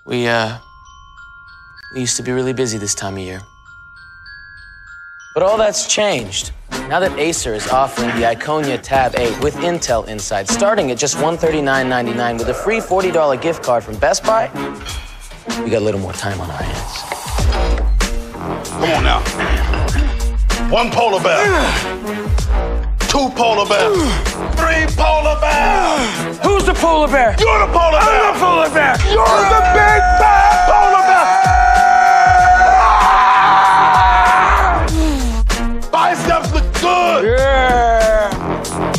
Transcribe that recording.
We used to be really busy this time of year. But all that's changed. Now that Acer is offering the Iconia Tab 8 with Intel inside, starting at just $139.99 with a free $40 gift card from Best Buy, we got a little more time on our hands. Come on now. 1 polar bear. 2 polar bears. 3 polar bears. Who's the polar bear? You're the polar bear. I'm the polar bear. You're the big bad polar bear. 5 steps look good. Yeah.